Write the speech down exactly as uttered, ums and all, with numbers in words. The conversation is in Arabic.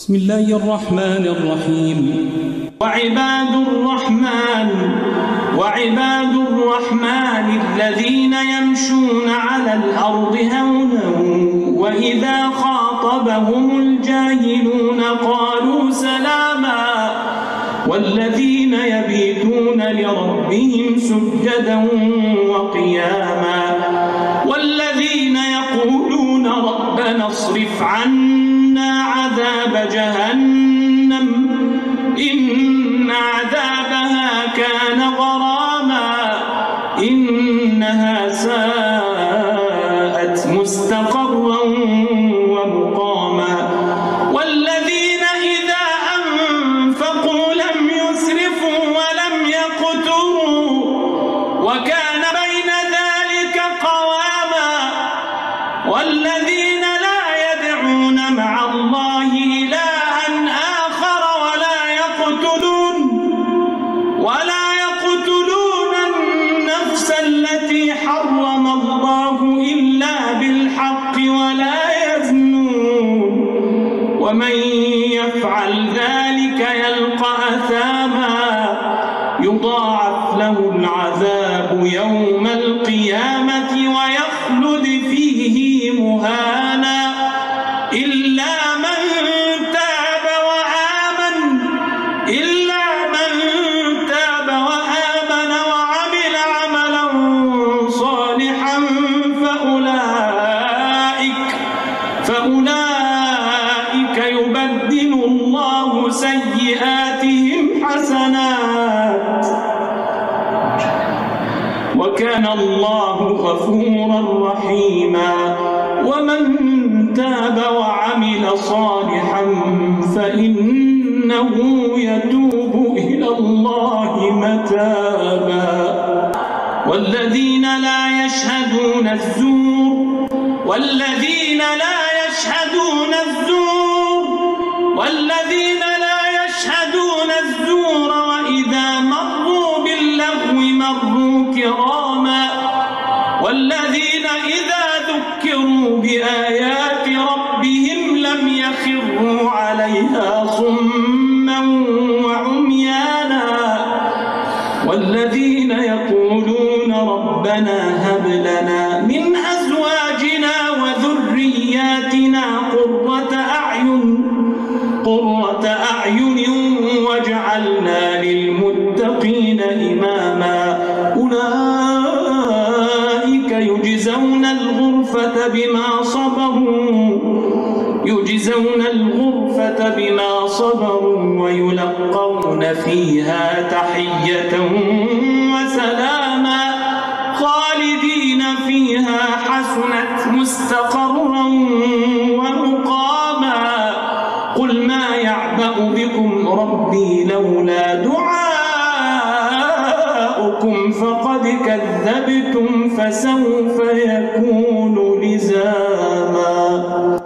بسم الله الرحمن الرحيم. وعباد الرحمن وعباد الرحمن الذين يمشون على الأرض هونا وإذا خاطبهم الجاهلون قالوا سلاما والذين يبيتون لربهم سجدا وقياما والذين يقولون ربنا اصرف عنا عذاب جهنم إن عذابها كان غراما إنها ساءت مستقرا ومقاما والذين إذا أنفقوا لم يسرفوا ولم يقتروا وكان بين ذلك قواما والذين لا يدعون مع الله إلها آخر ولا يقتلون ولا يقتلون النفس التي حرم الله إلا بالحق ولا يزنون ومن يفعل ذلك يلقى أثاما يضاعف له العذاب يوم القيامة ويخلد فيه مهانا إلا من تاب وآمن إلا من تاب وآمن وعمل عملا صالحا فأولئك فأولئك يبدل الله سيئاتهم حسنات وكان الله غفورا رحيما ومن تاب وعمل صالحا فإنه يتوب إلى الله متابا والذين لا يشهدون الزور والذين لا يشهدون الزور والذين لا يشهدون الزور وإذا مروا باللغو مروا كراما والذين إذا ذكروا بآيات ربهم لم يخروا عليها صما وعميانا والذين يقولون ربنا هب لنا من أزواجنا وذرياتنا قرة أعين قرة أعين واجعلنا للمتقين إماما أولئك يجزون الغرفة بما صبروا يجزون الغرفة بما صبروا ويلقون فيها تحية وسلاما خالدين فيها حسنت مستقرا ومقاما قل ما يعبأ بكم ربي لولا دعاؤكم فقد كذبتم فسوف يكون لزاما.